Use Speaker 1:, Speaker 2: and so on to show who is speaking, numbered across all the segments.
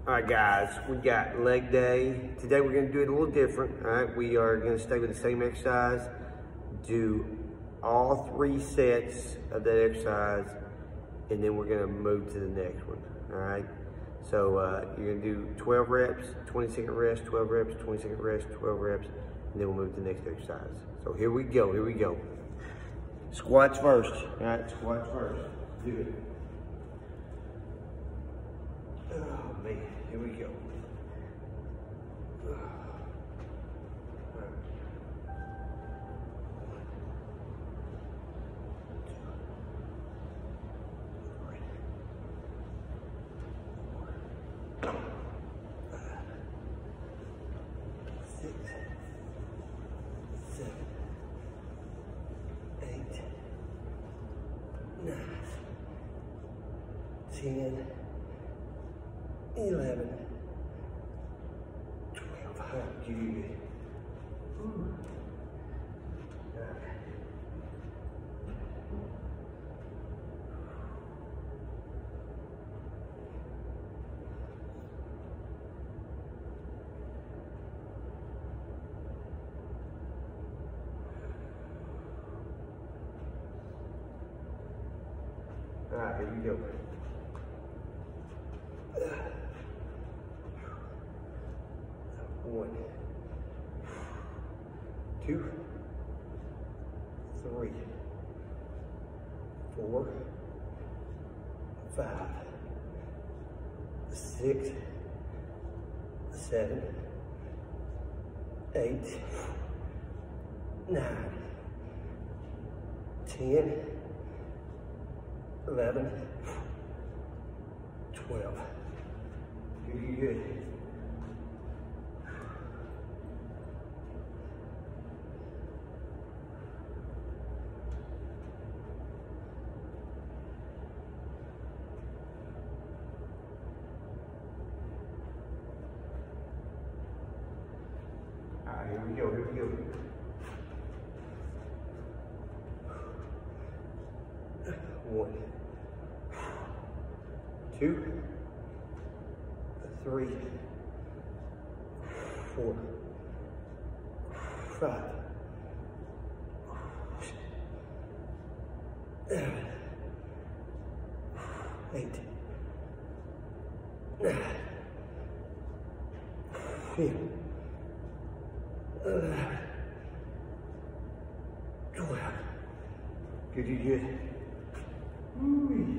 Speaker 1: All right, guys, we got leg day. Today we're gonna do it a little different, all right? We are gonna stay with the same exercise, do all 3 sets of that exercise, and then we're gonna move to the next one, all right? So you're gonna do 12 reps, 20-second rest, 12 reps, 20-second rest, 12 reps, and then we'll move to the next exercise. So here we go. Squats first, all right? Squats first, do it. Oh man, here we go. Ten, 11, 12. How do you All right, here we go. 1, 2, 3, 4, 5, 6, 7, 8, 9, 10, 11, 12. Good. All right, here we go. 1, 2, 3, 4, 5, 7, 8, 9, 10, 11, 12. Good. Ooh.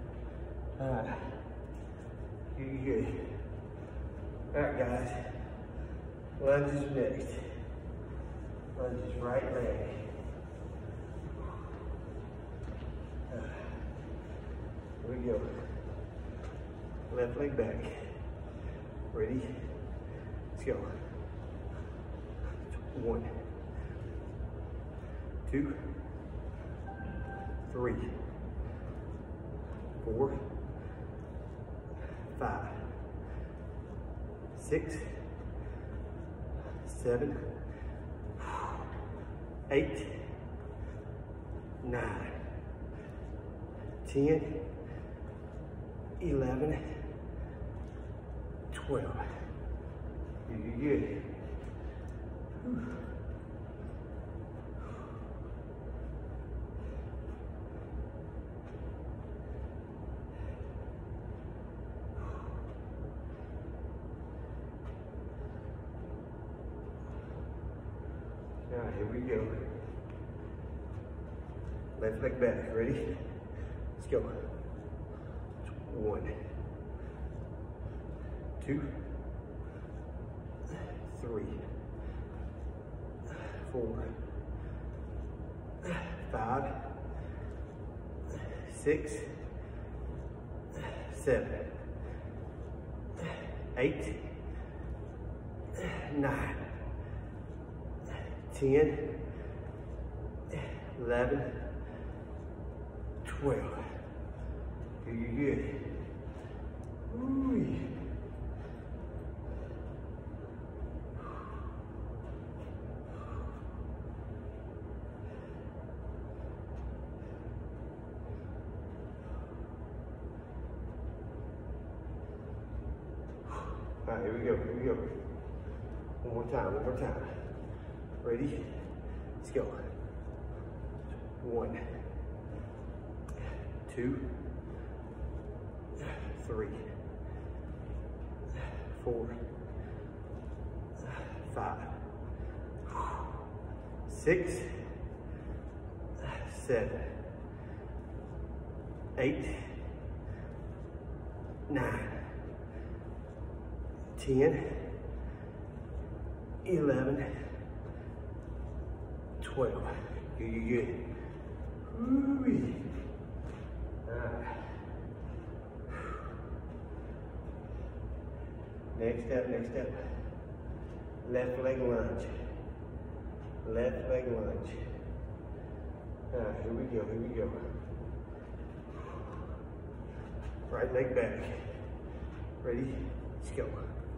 Speaker 1: Good. All right, guys. Lunges next. Lunges right leg. Here we go. Left leg back. Ready? Let's go. 1, 2, 3, 4, 5, 6, 7, 8, 9, 10, 11, 12. Good. All right, here we go. Left leg back, ready? Let's go. 1, 2, 3, 4, 5, 6, 7, 8, 9, 10, 11, 12. Good. Ooh. All right, here we go, here we go. One more time, one more time. Ready? Let's go. 1, 2, 3, 4, 5, 6, 7, 8, 9, 10, 11, 12. Good. Woo-wee. All right. Next step, next step. Left leg lunge. Left leg lunge. All right, here we go, here we go. Right leg back. Ready? Let's go.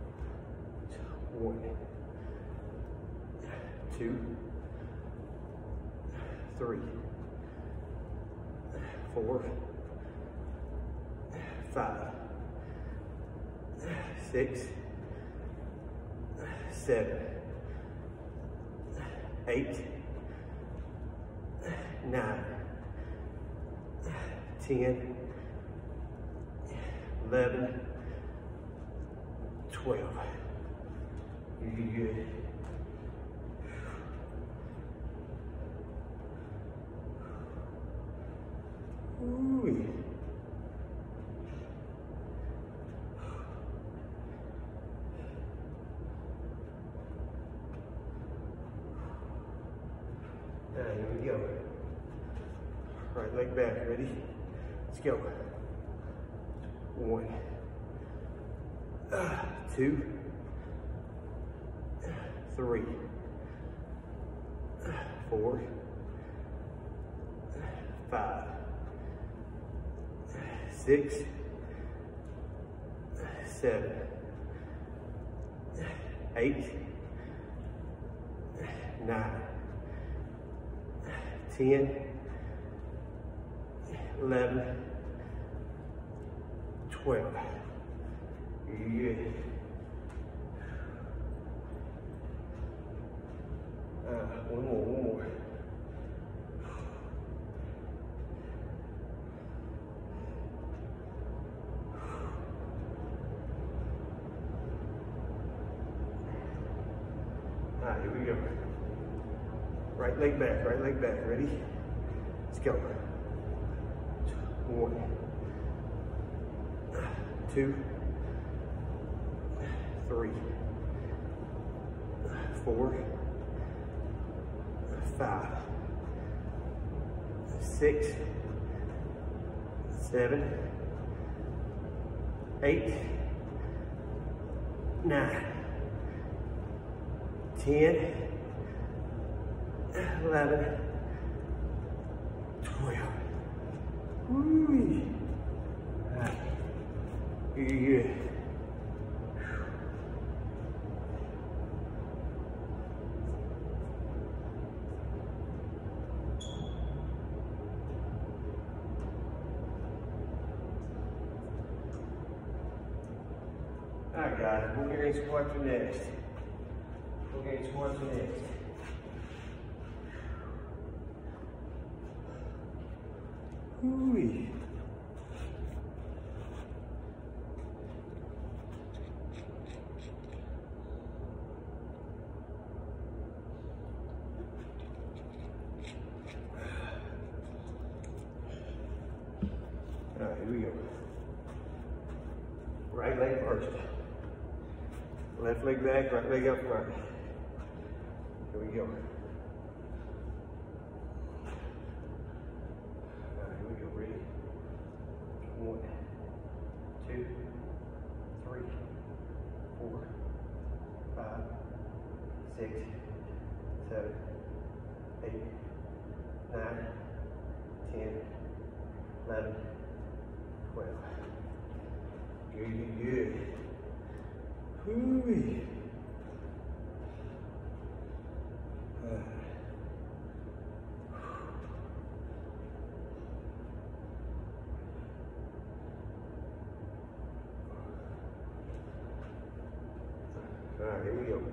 Speaker 1: 1, 2, 3, 4, 5, 6, 7, 8, 9, 10, 11, 12. You're good. Ooh. Here we go. Right leg back, ready? Let's go. 1, 2, 3, 4, 5, 6, 7, 8, 9, 10, 11, 12. Good. One more. All right, here we go. Right leg back, ready? Let's go. 1, 2, 3, 4, 5, 6, 7, 8, 9, 10, 11, 12. Woo! All right. You're good. All right, guys, Bulgarian squats are next. Bulgarian squats are next. Ooh. All right, here we go. Right leg first. Left leg back, right leg up front. Here we go. All right, here we go. Ready? 1, 2, 3, 4, 5, 6, 7, 8, 9, 10, 11, 12. Good. Hoo-wee. All right, here we go.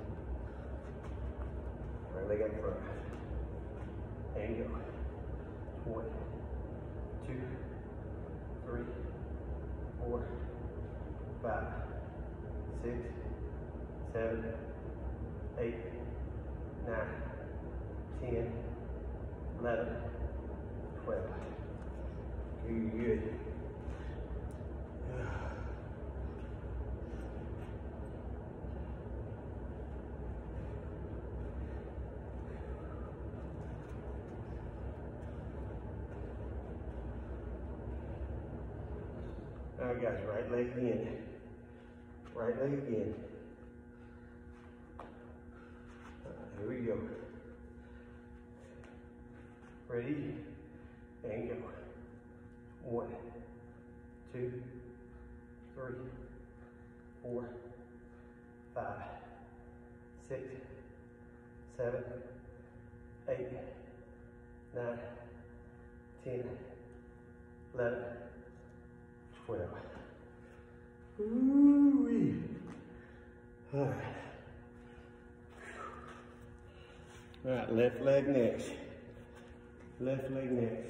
Speaker 1: All right, leg up front. And go. 1, 2, 3, 4, 5, 6, 7, 8, 9, 10, 11, 12. Good. All right, guys, right leg again. Right leg again. Here we go. Ready? And go. 1, 2, 3, 4, 5, 6, 7, 8, 9, 10, 11, 12. Ooh-wee. All right. All right, left leg next. Left leg next.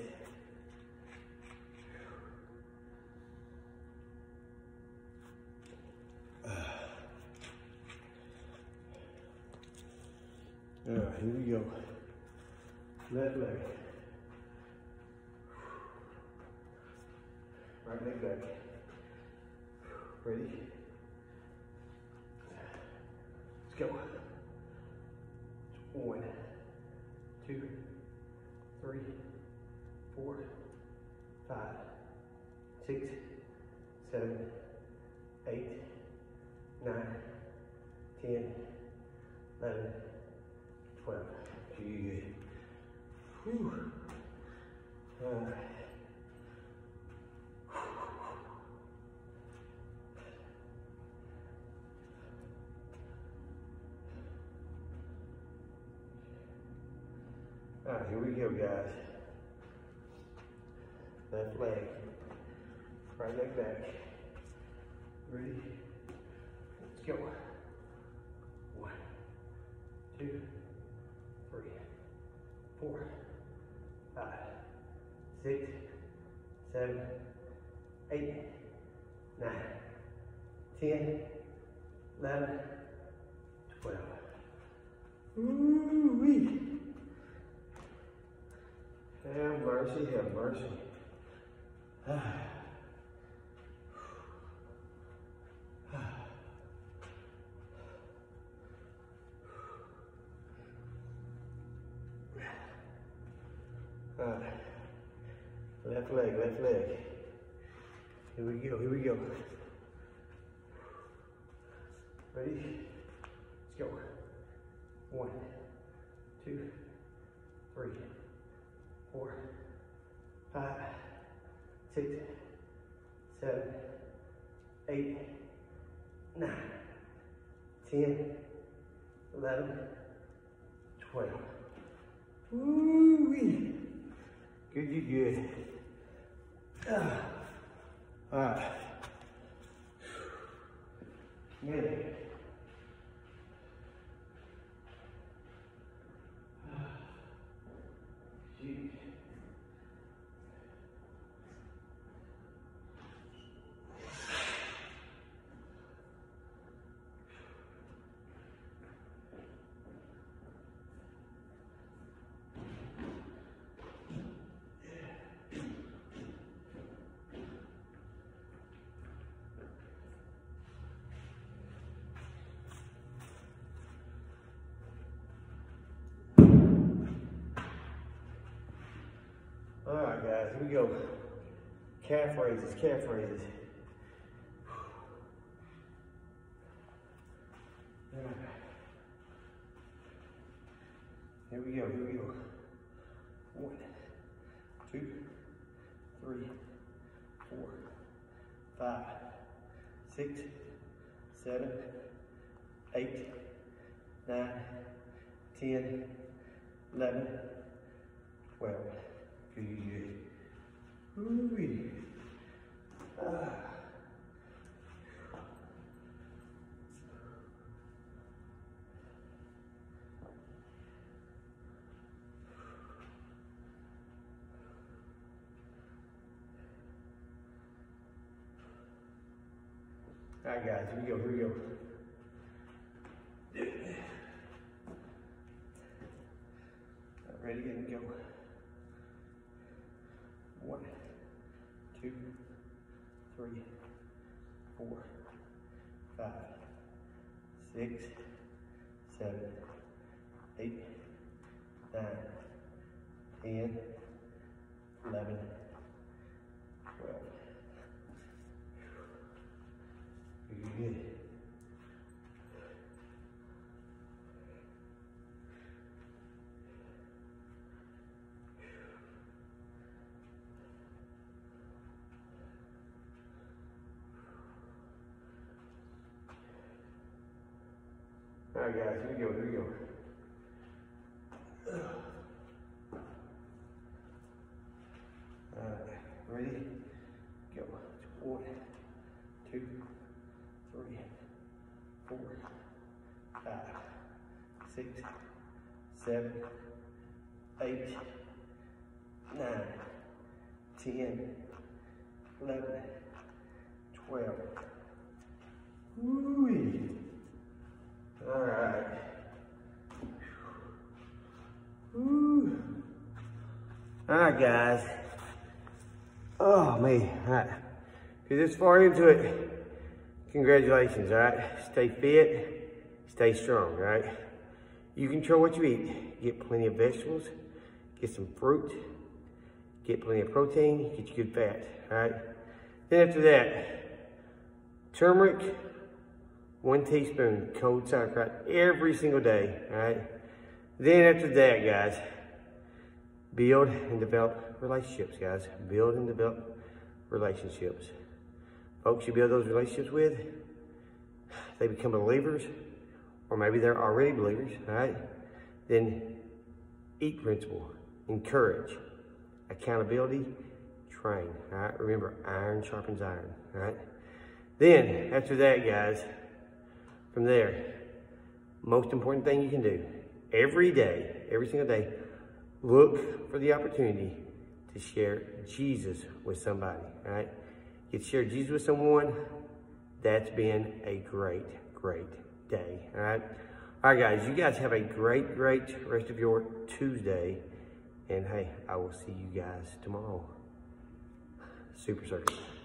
Speaker 1: All right, here we go. Left leg. Right leg back. Ready? Let's go. 1, 2, 3, 4, 5, 6, 7, 8, 9, 10, 11, 12. Good. Whew. All right. All right, here we go, guys. Left leg, right leg back. Ready? Let's go. 1, 2, 3, 4, 5, 6, 7, 8, 9, 10, 11, 12. Ooh-wee. Have mercy, have mercy. Left leg, left leg. Here we go, here we go. Ready? Let's go. 1, 2, 3, 4, 5, 6, 7, 8, 9, 10, 11, 12. Woo-wee. Good, good. All right. Good. All right, guys, here we go. Calf raises, calf raises. All right. Here we go, here we go. 1, 2, 3, 4, 5, 6, 7, 8, 9, 10, 11, 12. Good. Ooh-wee. All right, guys, here we go, here we go. Ready, and go. 1, 2, 3, 4, 5, 6, 7, 8, 9, 10, 11, 12. You're good. All right, guys, here we go, here we go. All right, ready? Go. 1, 2, 3, 4, 5, 6, 7, 8, 9, 10, 11, 12. Woo-wee. All right. Woo. All right, guys. Oh, man. All right. If you're this far into it, congratulations, all right? Stay fit, stay strong, all right? You control what you eat. Get plenty of vegetables, get some fruit, get plenty of protein, get you good fat, all right? Then after that, turmeric, 1 teaspoon cold sauerkraut every single day, all right? Then after that, guys, build and develop relationships, guys. Build and develop relationships. Folks you build those relationships with, they become believers, or maybe they're already believers, all right? Then eat principle, encourage, accountability, train, all right? Remember, iron sharpens iron, all right? Then, after that, guys, from there, most important thing you can do, every day, every single day, look for the opportunity to share Jesus with somebody, all right? You share Jesus with someone, that's been a great, great day, all right? All right, guys, you guys have a great, great rest of your Tuesday. And hey, I will see you guys tomorrow. Super Circus.